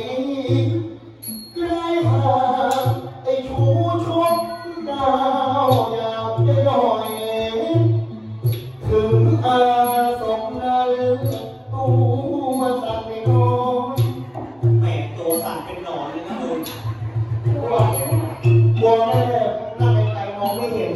ใกล้หาไอ้ชูชกดาวอยากจะย่อยถึงอาสมนั้นตัวสั่นไม่น้อยแม่ตัวสั่นเป็นหนอนเลยนะมึงกลัวแม่นั่งไกลมองไม่เห็น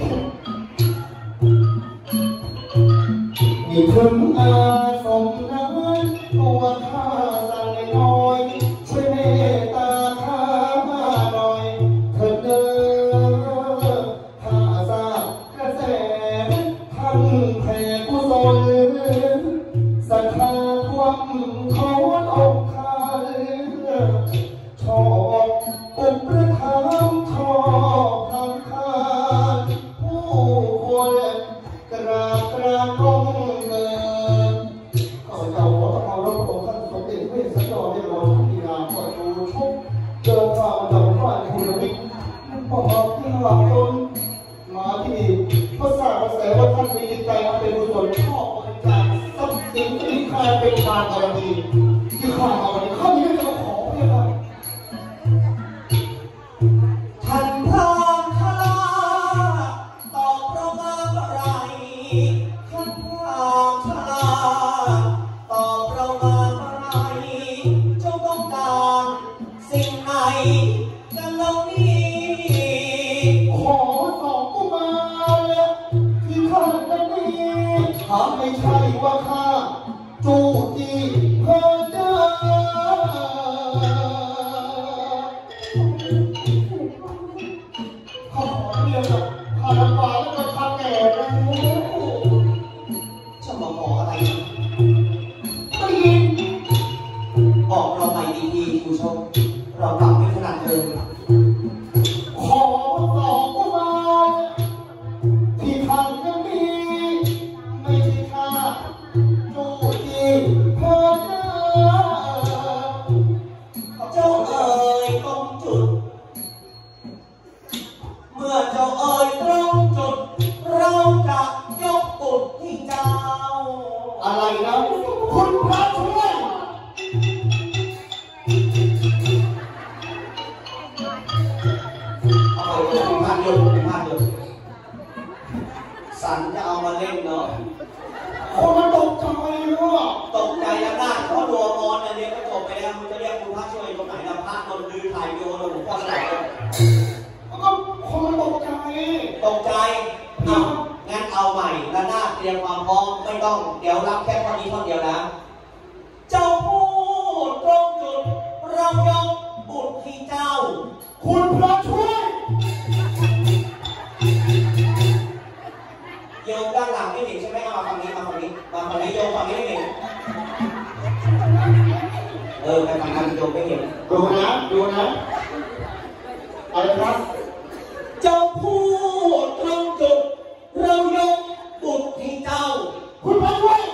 นี่ถึงอาสมนั้นตัวข้าสั่นไม่น้อยช่วยเมตตาข้าหน่อยเถิดเด้อข้าทราบกระแสท่านแผ่กุศลศรัทธาความขออกข้าชอบอุปถัมภ์ชอบทำข้าผู้คนกราบกรานก้มเดินข้าพเจ้าขอถวายพระองค์ท่านสมเด็จพระสันดรในหลวงพิราขอชูชกเดินทางจากบ้านคุณวิทย์พอมาที่หลังตนมาที่พระสาระแสว่าท่านมีจิตใจอันเป็นกุศลชอบบริจาคทรัพย์สินที่ข้าเป็นทานบารมีที่ข้าเอาวันนี้ข้ามีเรื่องจะขอเพื่ออะไรท่านพระคลาตอบเรามาอะไรท่านพระคลาตอบเรามาอะไรเจ้าต้องการสิ่งไหนกันเรานี้ขอสองกุมารที่ข้าจะมีหาไม่ใช่ว่าข้าจูจีเพ้อเจ้อข้าขอเรียกข้าลำบากแล้วก็ข้าแก่แล้วจะมาขออะไรไม่ยินบอกเราไปดีๆผู้ชมเรากลับไม่ขนาดเดิมขอสองกุมารที่ท่านจะมีไม่ใช่ข้าจูจีเพ้อเจ้อเจ้าเอ๋ยตรงจุดเมื่อเจ้าเอ๋ยตรงจุดเราจะยกบุตรให้เจ้าอะไรนะคุณพระช่วยเอาไปเป็นภาพยนตร์เป็นภาพยนตร์สันจะเอามาเล่นเนาะคนมันตกใจรู้ป่ะตกใจแล้วนะเพราะตัวมอนเนี่ยเรียนก็จบไปแล้วมึงจะเรียกคุณพระช่วยตรงไหนล่ะพระนนท์ลือถ่ายโยนหลวงพ่อสลายแล้วก็คนมันตกใจงั้นเอาใหม่แล้วหน้าเตรียมความพร้อมไม่ต้องเดี๋ยวรับแค่ท่อนนี้ท่อนเดียวนะเจ้าพูดตรงจุดเรายกบุตรให้เจ้าคุณพระช่วยโยมด้านหลังไม่เห็นใช่ไหมเอามาฝั่งนี้มาฝั่งนี้โยมฝั่งนี้ไม่เห็นไปฝั่งนั้นโยมไม่เห็นดูนะอะไรครับเจ้าพูดตรงจุดเรายกบุตรให้เจ้าคุณพระช่วย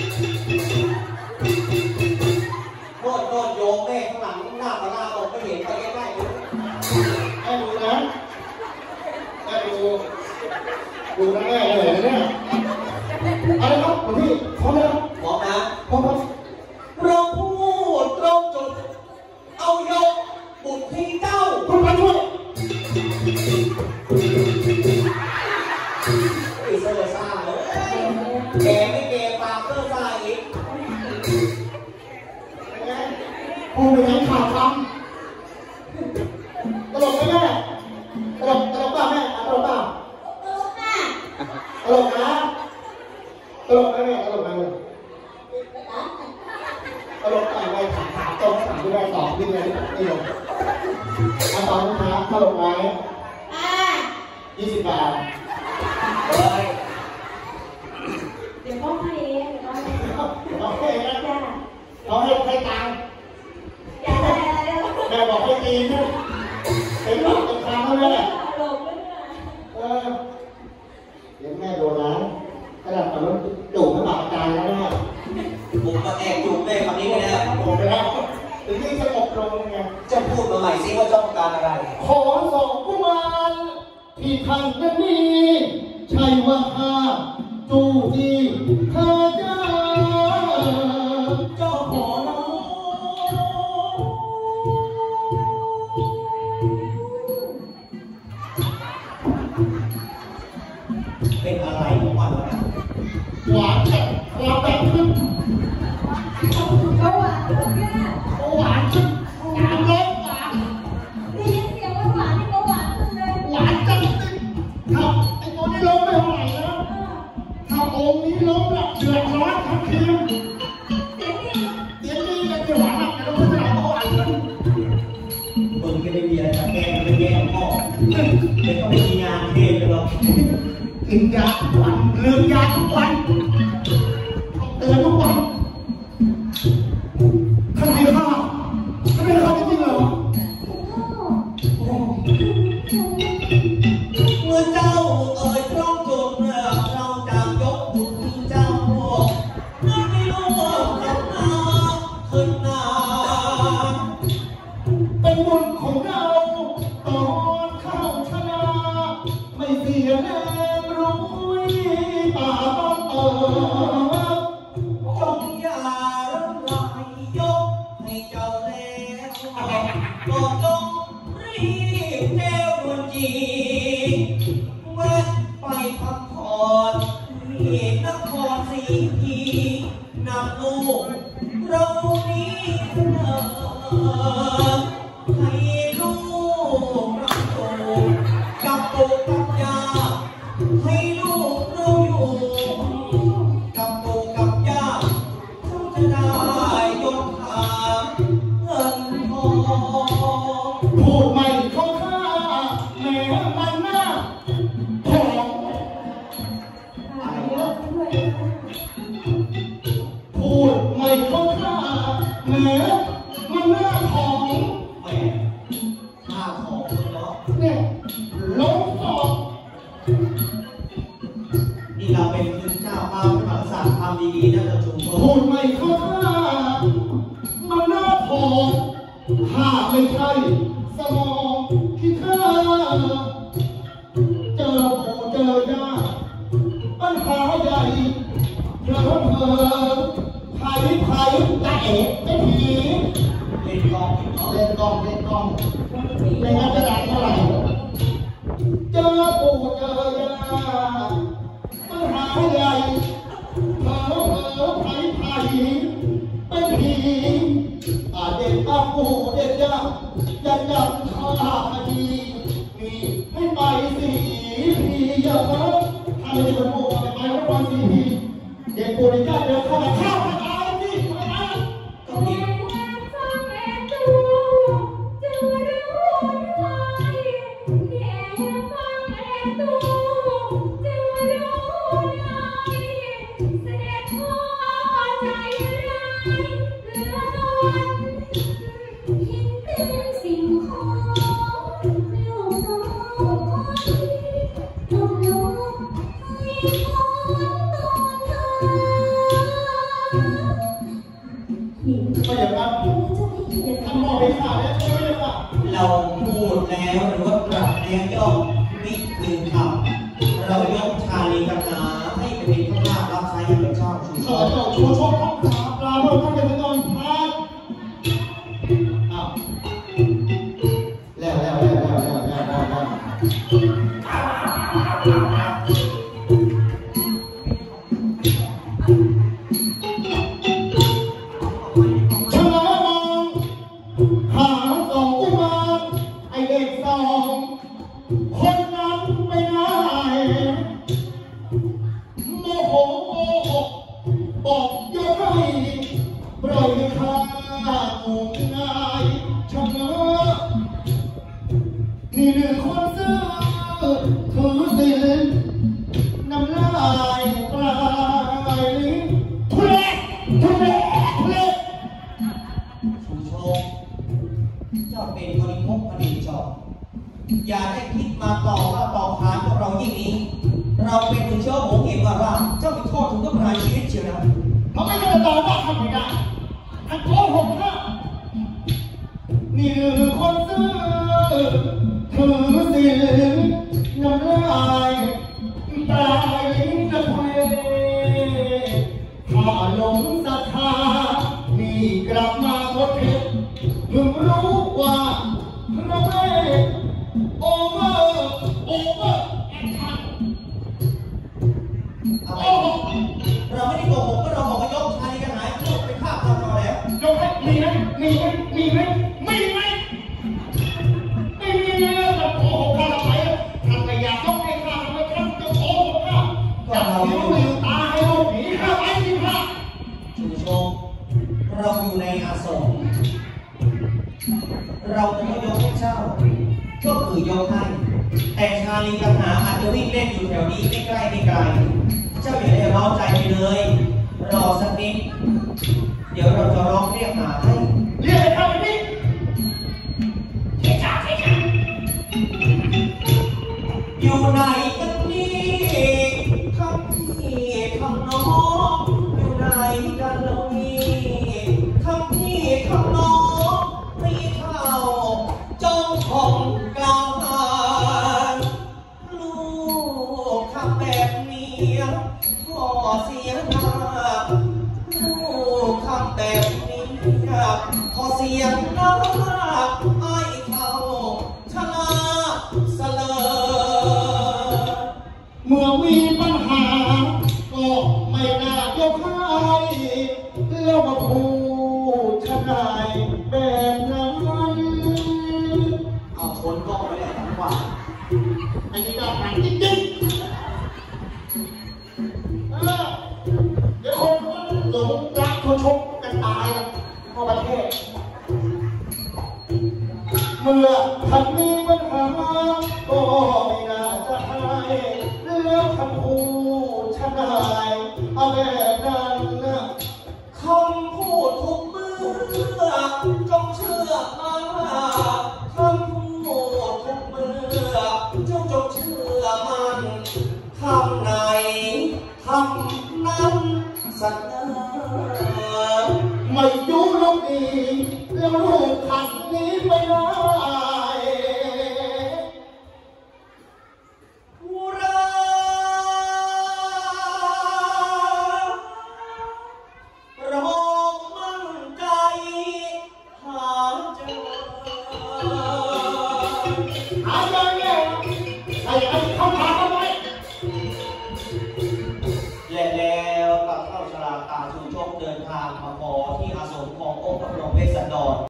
โทษโยมแม่ข้างหลังหน้าตาตกไม่เห็นไปใกล้ๆให้ดูนะให้ดูนะแม่เลยนะเนี่ยอะไรครับหลวงพี่พร้อมแล้วพร้อมนะพร้อมครับเราพูดตรงจุดเอายกบุตรให้เจ้าคุณพระช่วยเซอร์ซ่าเลยแกไม่แกปากเซอร์ซ่าอีกพูดไปยังข่าวคำตลกไหมแม่ตลกป่ะแม่ตลกป่ะตลกนะตลกไหมแม่ตลกไหมตลกแต่ไม่ถามตรงถามที่ได้ตอบที่ไหนนี่ลงตอนนี้นะตลกไหม20 บาทเดี๋ยวพ่อให้เองเอาให้ตังค์แม่บอกให้ตีนะเห็นหรอกเป็นคำแล้วแม่เดี๋ยวแม่โดนนะกระดาษตอนนั้นจุ่มให้บาดใจแล้วแม่ผมมาแอบจุ่มแม่คำนี้ไปแล้วผมไปแล้วถึงที่สงบลงไงจะพูดมาใหม่ซิว่าต้องการอะไรขอสองกุมารที่ท่านจะมีใช่ว่าข้าจูจีข้าเจ้าขอน้องเดี๋ยวก็ไม่มีงานเทศหรอกกินยาทุกวันลืมยาทุกวันเตือนทุกวันทำไมข้าทำไมข้าจริงเหรอเมื่อเจ้าเอ่ยพร้อมจบเราจะยกบุญเจ้าไม่รู้ว่ากับนาขึ้นนาเป็นบุญของเราตอนเข้าชนะไม่เสียแรงรู้ป่าต้องจงอย่าร้องไห้ยกให้เจ้าแล้วก็จงรีบแนวด่วนจีแวะไปพักผ่อนที่นครศรีพีนำลูกเรานี้เสนอให้ลูกรับตูกับปู่กับย่าให้ลูกเราอยู่กับปู่กับย่าเขาจะได้ยกหาเงินทองพูดไม่เข้าท่าแม้มันหน้าของพูดไม่เข้าท่าแม้มันหน้าของแหมข้าของเนาะเนี่ยลงออกนี่เราเป็นคุณเจ้ามาพระมหากษัตริย์ทำดีๆนะเราชุมชนพูดไม่เข้าท่ามันหน้าของถ้าไม่ใช่สมองที่ข้าเจอปู่เจอยาปัญหาใหญ่เผลอไผ่ตาเอ๋เป็นผีเล่นกองเล่นกองไม่งั้นจะได้เท่าไหร่เจอปู่เจอยาปัญหาใหญ่เผลอไผ่เป็นผีเด็กอาปูเด็กยายันยันข้าคดีมีให้ไปสีพีเยอะถ้าไม่จะพูดไปรบกวนสีพีเด็กปูเด็กยาเดินเข้ามาข้าวมาตายสิมาตายก็ดีเราพูดแล้วหรือว่าปรับแล้วย่อมไม่คืนคำเรายกชาลีกันนาให้เป็นข้างหน้ารับใช้ให้เป็นชอบชูชอบชูชอบปลาเมื่อท่านเป็นตอนพักอ้าวแล้วคนนั้นไม่ได้โมโหบอกยกให้ปล่อยข้างงง่ายชะเง้อนี่หนึ่งคนซื่อถือศีลน้ำลายปลายลิ้นทุเรศชูโชคเจ้าเป็นคนที่พกคดีชอบอย่าได้คิดมาต่อว่าต่อขานกับเรายิ่งนี้เราเป็นถึงเชื้อหงเองว่าเจ้ามีโทษถึงต้องรายชีวิตเชียวนะเขาไม่ได้ต่อว่าทำไม่ได้ท่านโกหกนะนี่คือคนซื่อถือศีลน้ำลายตายจะเพลถ้าหลงศรัทธานี่กลับมาหมดเพชรเพิ่งรู้ว่าเราไม่โอเวอร์แอคชั่นเราไม่ได้โกหกก็เราบอกว่ายกชาลีกันหายพูดไปฆ่าเราแล้วยกให้มีไหมเราโกหกข้าทำไมท่านไม่อยากยกให้ข้าทำไมท่านจะโกหกข้าจับนิ้วลืมตาให้ลูกหนีข้าไปสิข้าชูชกเราอยู่ในอาสมเราจะไม่ยกให้เจ้าก็คือยกให้แต่ชาลีกับหาอาจจะวิ่งเล่นอยู่แถวนี้ไม่ใกล้ไม่ไกลเจ้าอย่าได้ร้อนใจไปเลยรอสักนิดเดี๋ยวเราจะร้องเรียกหาให้เรียกให้เข้าไปนี่อยู่ไหนกันนี่ทั้งพี่ทั้งน้องอยู่ไหนกันเรานี่ทั้งพี่ทั้งน้องไม่เข้าจ้องของกลางหานลูกทำแบบนี้พ่อเสียหน้าลูกทำแบบนี้พอเสียหน้าไอ้เขาชนะเสลอเมื่อมีปัญหาก็ไม่น่ายกให้แล้วมาพูดชนายแบบนั้นเอาชนก็ไม่ได้ทั้งวันไอ้นี่น่าฟังจริงๆเดี๋ยวคนหลงรักเขาชกกันตายทั่วประเทศเมื่อท่านมีปัญหาก็ไม่น่าจะให้แล้วคำพูดชนายเอาแบบนั้นคำพูดทุกเมื่อจงเชื่อมาคำพูดทุกเมื่อจงเชื่อมันคำไหนคำนั้นสัญญาไม่อยู่ลงดีแล้วลูกขันนี้ไม่ได้แล้วกับเข้าชลาตาชูชกเดินทางมาขอที่อาสมขององค์พระบรมเวสสันดร